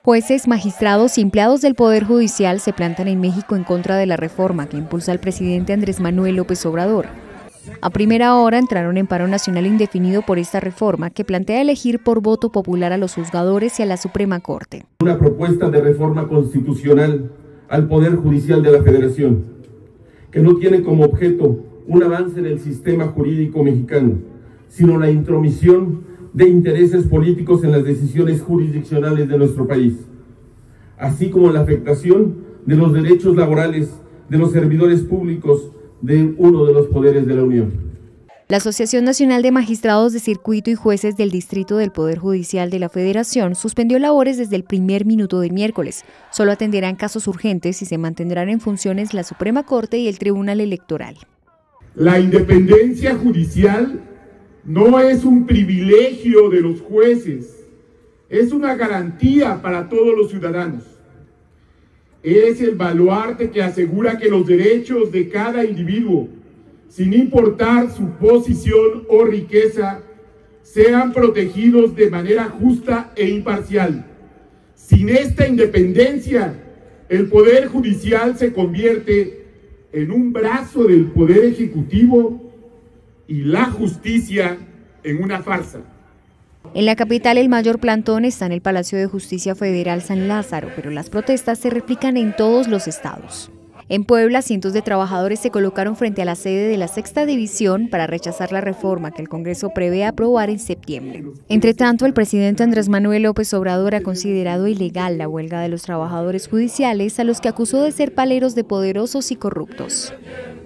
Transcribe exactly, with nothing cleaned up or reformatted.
Jueces, magistrados y empleados del Poder Judicial se plantan en México en contra de la reforma que impulsa el presidente Andrés Manuel López Obrador. A primera hora entraron en paro nacional indefinido por esta reforma que plantea elegir por voto popular a los juzgadores y a la Suprema Corte. Una propuesta de reforma constitucional al Poder Judicial de la Federación, que no tiene como objeto un avance del sistema jurídico mexicano, sino la intromisión de intereses políticos en las decisiones jurisdiccionales de nuestro país, así como la afectación de los derechos laborales de los servidores públicos de uno de los poderes de la Unión. La Asociación Nacional de Magistrados de Circuito y Jueces del Distrito del Poder Judicial de la Federación suspendió labores desde el primer minuto del miércoles. Solo atenderán casos urgentes y se mantendrán en funciones la Suprema Corte y el Tribunal Electoral. La independencia judicial no es un privilegio de los jueces, es una garantía para todos los ciudadanos. Es el baluarte que asegura que los derechos de cada individuo, sin importar su posición o riqueza, sean protegidos de manera justa e imparcial. Sin esta independencia, el Poder Judicial se convierte en un brazo del Poder Ejecutivo y la justicia en una farsa. En la capital el mayor plantón está en el Palacio de Justicia Federal San Lázaro, pero las protestas se replican en todos los estados. En Puebla, cientos de trabajadores se colocaron frente a la sede de la Sexta División para rechazar la reforma que el Congreso prevé aprobar en septiembre. Entre tanto, el presidente Andrés Manuel López Obrador ha considerado ilegal la huelga de los trabajadores judiciales, a los que acusó de ser paleros de poderosos y corruptos.